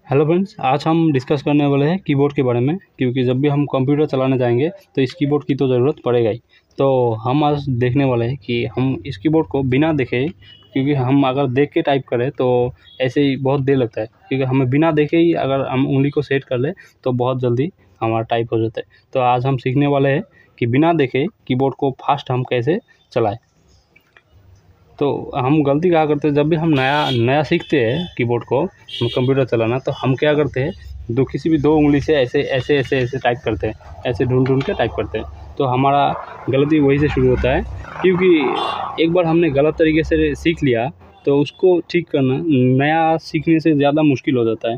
Hello friends, आज हम discuss करने वाले हैं कीबोर्ड के बारे में। क्योंकि जब भी हम कंप्यूटर चलाने जाएंगे तो इस कीबोर्ड की तो ज़रूरत पड़ेगा ही। तो हम आज देखने वाले हैं कि हम इस कीबोर्ड को बिना देखे, क्योंकि हम अगर देख के टाइप करें तो ऐसे ही बहुत देर लगता है, क्योंकि हमें बिना देखे ही अगर हम उंगली को सेट कर ले तो बहुत जल्दी हमारा टाइप हो जाता है। तो आज हम सीखने वाले हैं कि बिना देखे कीबोर्ड को फास्ट हम कैसे चलाएँ। तो हम गलती क्या करते हैं, जब भी हम नया सीखते हैं कीबोर्ड को, हम कंप्यूटर चलाना, तो हम क्या करते हैं, किसी भी दो उंगली से ऐसे ऐसे ऐसे ऐसे टाइप करते हैं, ऐसे ढूंढ के टाइप करते हैं। तो हमारा गलती वहीं से शुरू होता है, क्योंकि एक बार हमने गलत तरीके से सीख लिया तो उसको ठीक करना नया सीखने से ज़्यादा मुश्किल हो जाता है।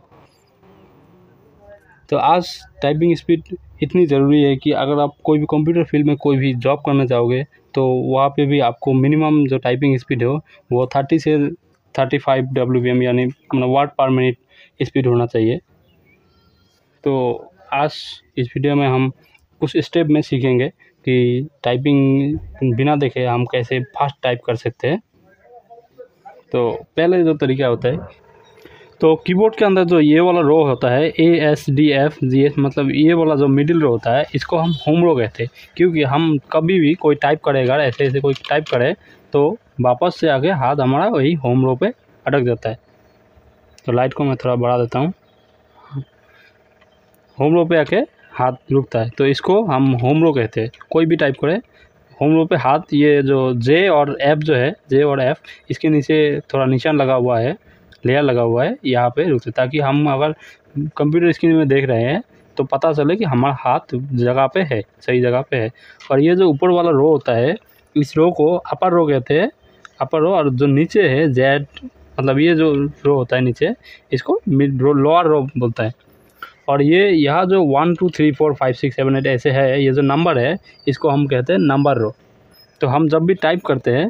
तो आज टाइपिंग स्पीड इतनी ज़रूरी है कि अगर आप कोई भी कंप्यूटर फील्ड में कोई भी जॉब करना चाहोगे तो वहाँ पे भी आपको मिनिमम जो टाइपिंग स्पीड हो वो 30 से 35 WPM यानी वर्ड पर मिनट स्पीड होना चाहिए। तो आज इस वीडियो में हम कुछ स्टेप में सीखेंगे कि टाइपिंग बिना देखे हम कैसे फास्ट टाइप कर सकते हैं। तो पहले जो तरीका होता है, तो कीबोर्ड के अंदर जो ये वाला रो होता है ASDFGS, मतलब ये वाला जो मिडिल रो होता है, इसको हम होम रो कहते हैं। क्योंकि हम कभी भी कोई टाइप करेगा, ऐसे ऐसे कोई टाइप करे तो वापस से आके हाथ हमारा वही होम रो पे अटक जाता है। तो लाइट को मैं थोड़ा बढ़ा देता हूँ, होम रो पे आके हाथ रुकता है, तो इसको हम होम रो कहते हैं। कोई भी टाइप करे होम रो पे हाथ, ये जो J और F जो है, J और F, इसके नीचे थोड़ा निशान लगा हुआ है, लेयर लगा हुआ है, यहाँ पे रुकते, ताकि हम अगर कंप्यूटर स्क्रीन में देख रहे हैं तो पता चले कि हमारा हाथ जगह पे है, सही जगह पे है। और ये जो ऊपर वाला रो होता है, इस रो को अपर रो कहते हैं, अपर रो। और जो नीचे है Z, मतलब ये जो रो होता है नीचे, इसको मिड रो, लोअर रो बोलता है। और ये यहाँ जो 1 2 3 4 5 6 7 8 ऐसे है, ये जो नंबर है, इसको हम कहते हैं नंबर रो। तो हम जब भी टाइप करते हैं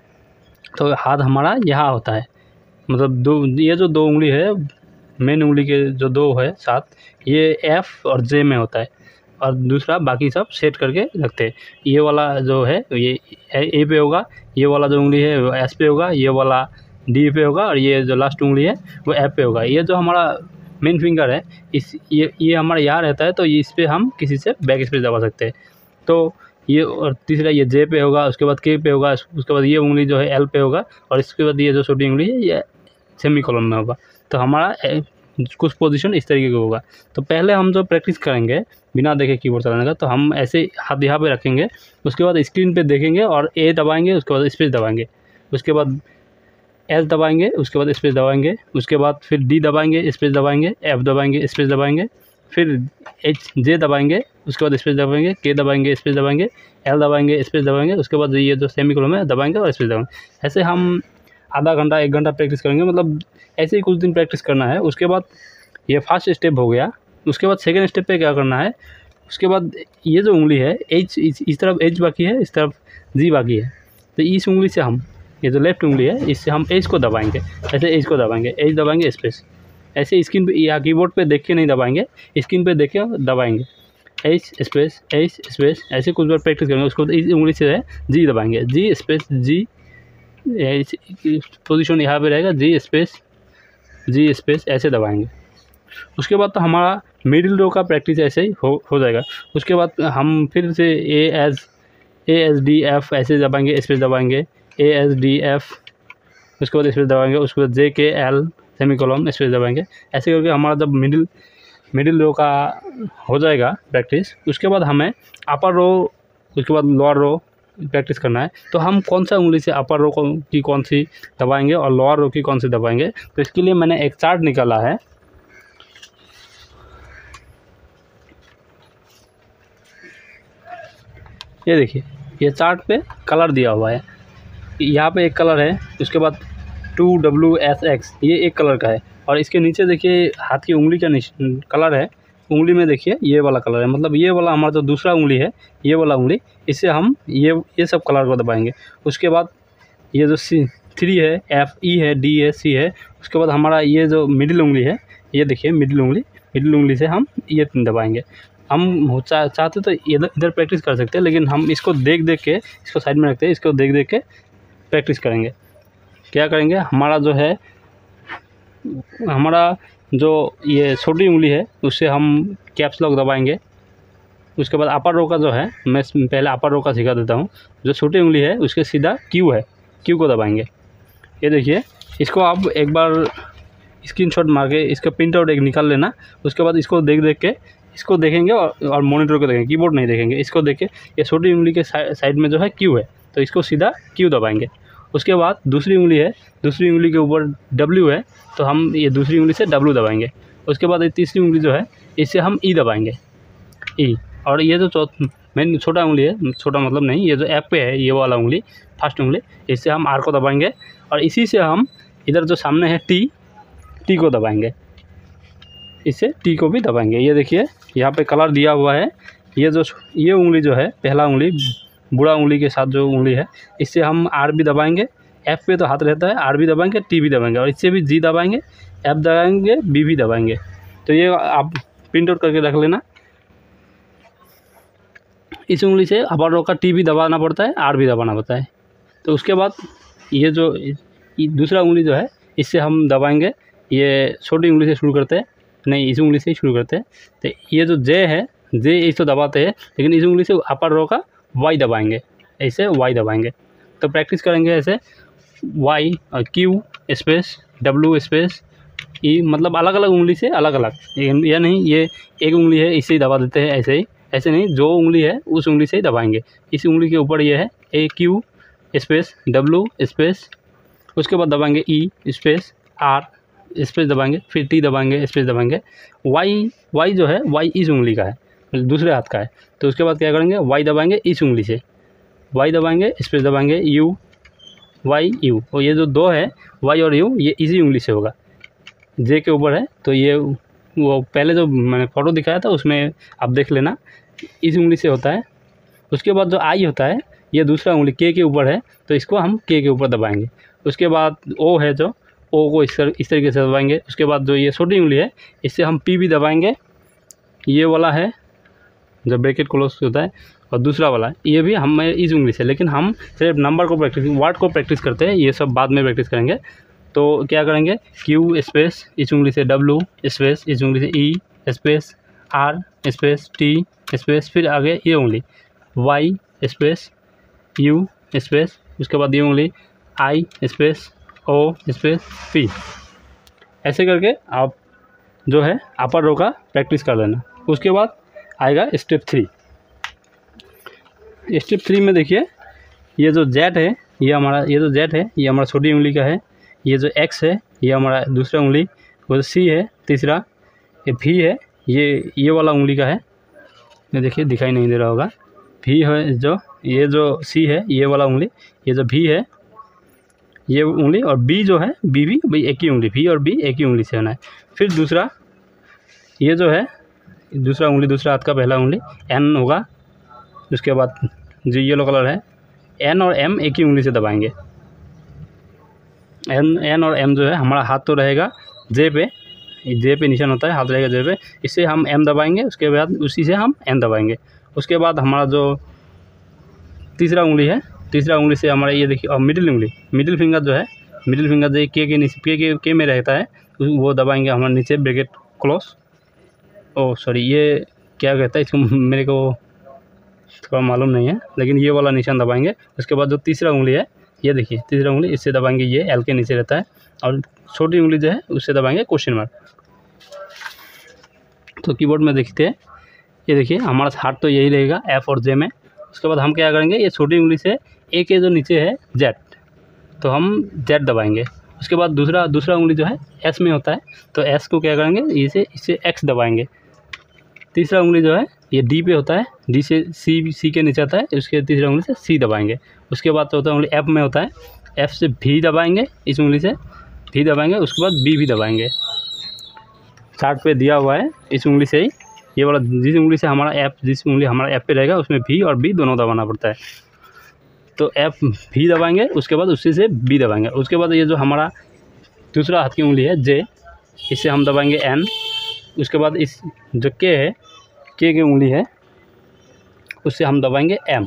तो हाथ हमारा यहाँ होता है, मतलब ये जो दो उंगली है, मेन उंगली के जो दो है साथ, ये F और J में होता है, और दूसरा बाकी सब सेट करके रखते हैं। ये वाला जो है ये A पे होगा, ये वाला जो उंगली है वो S पे होगा, ये वाला D पे होगा, और ये जो लास्ट उंगली है वो F पे होगा। ये जो हमारा मेन फिंगर है, ये हमारा यहाँ रहता है, तो इस पर हम किसी से बैक स्पेस दबा सकते हैं। तो ये, और तीसरा ये J पे होगा, उसके बाद K पे होगा, उसके बाद ये उंगली जो है L पे होगा, और इसके बाद ये जो छोटी उंगली है ये सेमी कॉलन में होगा। तो हमारा कुछ पोजीशन इस तरीके का होगा। तो पहले हम जो प्रैक्टिस करेंगे बिना देखे कीबोर्ड चलाने का, तो हम ऐसे हाथ यहाँ पे रखेंगे, उसके बाद स्क्रीन पे देखेंगे और A दबाएंगे, उसके बाद स्पेस दबाएंगे, उसके बाद S दबाएंगे, उसके बाद स्पेस दबाएंगे, उसके बाद फिर D दबाएंगे, स्पेस दबाएंगे, F दबाएंगे, स्पेस दबाएंगे, फिर J दबाएंगे, उसके बाद स्पेस दबाएंगे, K दबाएंगे, स्पेस दबाएंगे, L दबाएंगे, स्पेस दबाएंगे, उसके बाद ये जो सेमी कॉलन में दबाएंगे और स्पेस दबाएंगे। ऐसे हम आधा घंटा 1 घंटा प्रैक्टिस करेंगे, मतलब ऐसे ही कुछ दिन प्रैक्टिस करना है। उसके बाद ये फर्स्ट स्टेप हो गया। उसके बाद सेकंड स्टेप पे क्या करना है, उसके बाद ये जो उंगली है H, इस तरफ H बाकी है, इस तरफ G बाकी है, तो इस उंगली से हम, ये जो लेफ्ट उंगली है, इससे हम H को दबाएंगे, ऐसे H को दबाएंगे, H दबाएंगे, स्पेस, ऐसे स्क्रीन पे या कीबोर्ड पे देख के नहीं दबाएंगे, स्क्रीन पे देख के दबाएंगे, H स्पेस H स्पेस, ऐसे कुछ बार प्रैक्टिस करेंगे। उसको इस उंगली से है G दबाएंगे, G स्पेस G, पोजीशन यहाँ पे रहेगा, G स्पेस ऐसे दबाएंगे। उसके बाद तो हमारा मिडिल रो का प्रैक्टिस ऐसे ही हो जाएगा। उसके बाद हम फिर से ASDF ऐसे दबाएंगे, स्पेस दबाएंगे, ASDF, उसके बाद स्पेस दबाएंगे, उसके बाद JKL सेमी कॉलन, स्पेस दबाएंगे। ऐसे करके हमारा जब मिडिल रो का हो जाएगा प्रैक्टिस, उसके बाद हमें अपर रो, उसके बाद लोअर रो प्रैक्टिस करना है। तो हम कौन सा उंगली से अपर रो की कौन सी दबाएंगे और लोअर रो की कौन सी दबाएंगे, तो इसके लिए मैंने एक चार्ट निकाला है। ये देखिए, ये चार्ट पे कलर दिया हुआ है। यहाँ पे एक कलर है, उसके बाद 2WSX, ये एक कलर का है, और इसके नीचे देखिए हाथ की उंगली का कलर है। उंगली में देखिए ये वाला कलर है, मतलब ये वाला हमारा जो दूसरा उंगली है, ये वाला उंगली, इससे हम ये सब कलर को दबाएंगे। उसके बाद ये जो C3 है, FE है, D है, C है, उसके बाद हमारा ये जो मिडिल उंगली है, ये देखिए मिडिल उंगली से हम ये दबाएंगे। हम चाहते तो इधर प्रैक्टिस कर सकते हैं, लेकिन हम इसको देख के इसको साइड में रखते हैं, इसको देख के प्रैक्टिस करेंगे। क्या करेंगे, हमारा जो है, हमारा जो ये छोटी उंगली है उससे हम कैप्स लॉक दबाएंगे। उसके बाद अपर रो का जो है, मैं पहले अपर रो का सिखा देता हूँ। जो छोटी उंगली है उसके सीधा क्यू है, क्यू को दबाएंगे। ये देखिए, इसको आप एक बार स्क्रीनशॉट मार के इसका प्रिंट आउट एक निकाल लेना। उसके बाद इसको देख के इसको देखेंगे और मॉनिटर को देखेंगे, कीबोर्ड नहीं देखेंगे। इसको देख के ये छोटी उंगली के साइड में जो है क्यू है, तो इसको सीधा क्यू दबाएंगे। उसके बाद दूसरी उंगली है, दूसरी उंगली के ऊपर डब्ल्यू है, तो हम ये दूसरी उंगली से डब्ल्यू दबाएंगे। उसके बाद ये तीसरी उंगली जो है इससे हम ई दबाएंगे, ई। और ये जो मेन छोटा उंगली है, छोटा मतलब नहीं, ये जो ऐप पे है ये वाला उंगली, फर्स्ट उंगली, इससे हम आर को दबाएंगे। और इसी से हम इधर जो सामने है टी को दबाएंगे, इससे टी को भी दबाएंगे। ये देखिए यहाँ पे कलर दिया हुआ है। ये उंगली जो है, पहला उंगली बूढ़ा उंगली के साथ जो उंगली है, इससे हम आर भी दबाएंगे। एफ पे तो हाथ रहता है, आर भी दबाएंगे, टी भी दबाएंगे, और इससे भी जी दबाएंगे, एफ दबाएंगे, बी भी दबाएंगे। तो ये आप प्रिंट आउट करके रख लेना। इस उंगली से अपर रो का टी भी दबाना पड़ता है, आर भी दबाना पड़ता है। तो उसके बाद ये जो दूसरा उंगली जो है इससे हम दबाएंगे। ये छोटी उंगली से शुरू करते हैं, नहीं इस उंगली से ही शुरू करते हैं। तो ये जो जे है, जे इसको दबाते हैं, लेकिन इस उंगली से अपर रो का वाई दबाएंगे, ऐसे वाई दबाएंगे। तो प्रैक्टिस करेंगे ऐसे, वाई और Q space W space E, मतलब अलग अलग उंगली से अलग अलग। या नहीं, ये एक उंगली है इससे ही दबा देते हैं, ऐसे ही, ऐसे नहीं, जो उंगली है उस उंगली से ही दबाएंगे। इस उंगली के ऊपर ये है A Q space W space, उसके बाद दबाएंगे ई स्पेस आर स्पेस दबाएंगे, फिर टी दबाएंगे, स्पेस दबाएंगे। वाई जो है, वाई इस उंगली का है, दूसरे हाथ का है। तो उसके बाद क्या करेंगे, वाई दबाएंगे इस उंगली से, वाई दबाएंगे, स्पेस दबाएंगे, यू वाई यू। और ये जो दो है वाई और यू, ये इसी उंगली से होगा, जे के ऊपर है। तो ये वो पहले जो मैंने फ़ोटो दिखाया था उसमें आप देख लेना, इस उंगली से होता है। उसके बाद जो आई होता है, ये दूसरा उंगली के ऊपर है, तो इसको हम के ऊपर दबाएंगे। उसके बाद ओ है, जो ओ को इस तरीके से दबाएंगे। उसके बाद जो ये छोटी उंगली है इससे हम पी भी दबाएंगे, ये वाला है जब ब्रैकेट क्लोज होता है। और दूसरा वाला ये भी हम इस उंगली से, लेकिन हम सिर्फ नंबर को प्रैक्टिस, वर्ड को प्रैक्टिस करते हैं, ये सब बाद में प्रैक्टिस करेंगे। तो क्या करेंगे, क्यू स्पेस इस उंगली से डब्ल्यू स्पेस इस उंगली से E space R space T space, फिर आगे ये उंगली वाई स्पेस यू स्पेस, उसके बाद ये उंगली I space O space P. ऐसे करके आप जो है अपर रो का प्रैक्टिस कर लेना। उसके बाद आएगा स्टेप 3। स्टेप 3 में देखिए, ये जो जेड है, ये हमारा छोटी उंगली का है। ये जो एक्स है ये हमारा दूसरा उंगली, वो सी है तीसरा, ये भी है, ये वाला उंगली का है। ये देखिए दिखाई नहीं दे रहा होगा, भी है जो, ये जो सी है ये वाला उंगली, ये जो भी है ये उंगली, और बी जो है बी भी भाई एक ही उंगली, भी और बी एक ही उंगली से होना है। फिर दूसरा ये जो है दूसरा उंगली, दूसरा हाथ का पहला उंगली एन होगा। उसके बाद जो येलो कलर है, एन और एम एक ही उंगली से दबाएंगे। एन और एम जो है, हमारा हाथ तो रहेगा जे पे निशान होता है, हाथ रहेगा जे पे, इससे हम एम दबाएंगे। उसके बाद उसी से हम एन दबाएंगे। उसके बाद हमारा जो तीसरा उंगली है, तीसरा उंगली से हमारा ये देखिए, और मिडिल फिंगर जो है, मिडिल फिंगर जो के नीचे के में रहता है, वो दबाएंगे हमारे नीचे ब्रैकेट क्लोज। ओह सॉरी, ये क्या कहता है इसको, मेरे को थोड़ा मालूम नहीं है, लेकिन ये वाला निशान दबाएंगे। उसके बाद जो तीसरा उंगली है, ये देखिए तीसरा उंगली, इससे दबाएंगे, ये एल के नीचे रहता है। और छोटी उंगली जो है उससे दबाएंगे क्वेश्चन मार्क। तो कीबोर्ड में देखते हैं, ये देखिए हमारा हाथ तो यही रहेगा एफ और जे में। उसके बाद हम क्या करेंगे, ये छोटी उंगली से ए के जो नीचे है जेड, तो हम जेड दबाएंगे। उसके बाद दूसरा उंगली जो है एस में होता है, तो एस को क्या करेंगे, इससे एक्स दबाएंगे। तीसरा उंगली जो है ये डी पे होता है, डी से सी के नीचे आता है, उसके तीसरा उंगली से सी दबाएंगे। उसके बाद तो होता है उंगली एफ में होता है, एफ से भी दबाएंगे, इस उंगली से भी दबाएंगे। उसके बाद बी भी दबाएंगे। चार्ट पे दिया हुआ है, इस उंगली से ही, ये वाला जिस उंगली से हमारा एफ, जिस उंगली हमारा एफ पे रहेगा उसमें भी और बी दोनों दबाना पड़ता है। तो एफ भी दबाएंगे, उसके बाद उसी से बी दबाएंगे। उसके बाद ये जो हमारा दूसरा हाथ की उंगली है जे, इससे हम दबाएंगे एन। उसके बाद इस जो के है, के की उंगली है, उससे हम दबाएंगे एम।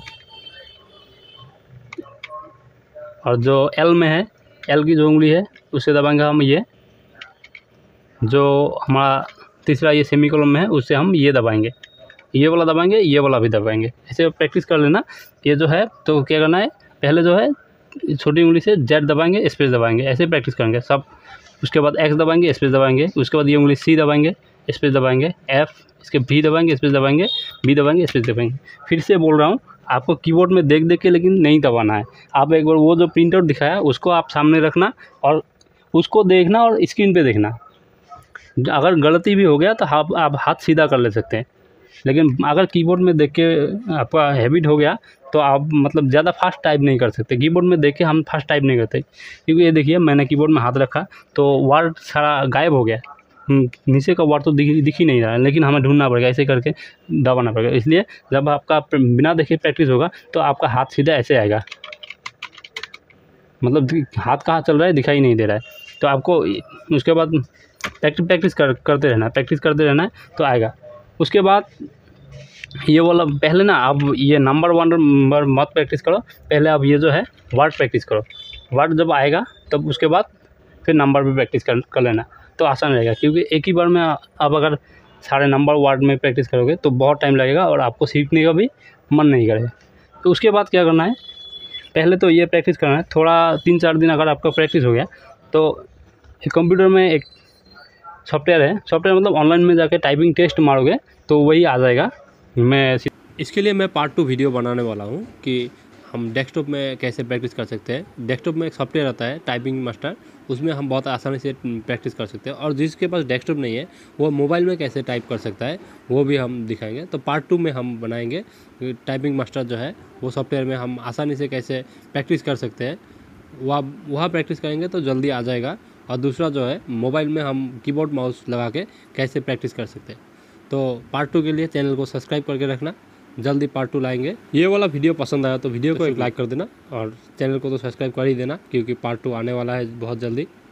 और जो एल में है, एल की जो उंगली है उससे दबाएंगे हम ये जो हमारा तीसरा ये सेमीकोलन में है उससे हम ये दबाएंगे, ये वाला दबाएंगे, ये वाला भी दबाएंगे। ऐसे प्रैक्टिस कर लेना। ये जो है तो क्या करना है, पहले जो है छोटी उंगली से जेड दबाएंगे, स्पेस दबाएंगे, ऐसे प्रैक्टिस करेंगे सब। उसके बाद एक्स दबाएंगे, स्पेस दबाएंगे। उसके बाद ये उंगली सी दबाएंगे, स्पेस दबाएंगे, एफ, इसके भी दबाएंगे, स्पेस दबाएंगे, बी दबाएंगे, स्पेस दबाएंगे। फिर से बोल रहा हूँ, आपको कीबोर्ड में देख देख के लेकिन नहीं दबाना है। आप एक बार वो जो प्रिंट आउट दिखाया उसको आप सामने रखना और उसको देखना और स्क्रीन पे देखना। अगर गलती भी हो गया तो आप हाथ सीधा कर ले सकते हैं, लेकिन अगर कीबोर्ड में देख के आपका हैबिट हो गया तो आप मतलब ज़्यादा फास्ट टाइप नहीं कर सकते। कीबोर्ड में देख के हम फास्ट टाइप नहीं करते, क्योंकि ये देखिए मैंने कीबोर्ड में हाथ रखा तो वर्ड सारा गायब हो गया। नीचे का वर्ड तो दिख ही नहीं रहा है, लेकिन हमें ढूंढना पड़ेगा, ऐसे करके दबाना पड़ेगा। इसलिए जब आपका बिना देखे प्रैक्टिस होगा तो आपका हाथ सीधा ऐसे आएगा, मतलब हाथ कहाँ चल रहा है दिखाई नहीं दे रहा है। तो आपको उसके बाद प्रैक्टिस करते रहना है, प्रैक्टिस करते रहना है तो आएगा। उसके बाद ये वाला पहले ना आप ये नंबर मत प्रैक्टिस करो, पहले आप ये जो है वर्ड प्रैक्टिस करो। वर्ड जब आएगा तब उसके बाद फिर नंबर भी प्रैक्टिस कर लेना, तो आसान रहेगा। क्योंकि एक ही बार में आप अगर सारे नंबर वर्ड में प्रैक्टिस करोगे तो बहुत टाइम लगेगा और आपको सीखने का भी मन नहीं करेगा। तो उसके बाद क्या करना है, पहले तो ये प्रैक्टिस करना है थोड़ा 3-4 दिन। अगर आपका प्रैक्टिस हो गया तो कंप्यूटर में एक सॉफ्टवेयर है, सॉफ्टवेयर मतलब ऑनलाइन में जाके टाइपिंग टेस्ट मारोगे तो वही आ जाएगा। इसके लिए मैं पार्ट 2 वीडियो बनाने वाला हूँ कि हम डेस्कटॉप में कैसे प्रैक्टिस कर सकते हैं। डेस्कटॉप में एक सॉफ्टवेयर आता है टाइपिंग मास्टर, उसमें हम बहुत आसानी से प्रैक्टिस कर सकते हैं। और जिसके पास डेस्कटॉप नहीं है वो मोबाइल में कैसे टाइप कर सकता है वो भी हम दिखाएंगे। तो पार्ट 2 में हम बनाएंगे टाइपिंग मास्टर जो है वो सॉफ्टवेयर में हम आसानी से कैसे प्रैक्टिस कर सकते हैं। वहाँ प्रैक्टिस करेंगे तो जल्दी आ जाएगा। और दूसरा जो है मोबाइल में हम कीबोर्ड माउस लगा के कैसे प्रैक्टिस कर सकते हैं। तो पार्ट 2 के लिए चैनल को सब्सक्राइब करके रखना, जल्दी पार्ट 2 लाएंगे। ये वाला वीडियो पसंद आया तो वीडियो को एक लाइक कर देना और चैनल को तो सब्सक्राइब कर ही देना, क्योंकि पार्ट 2 आने वाला है बहुत जल्दी।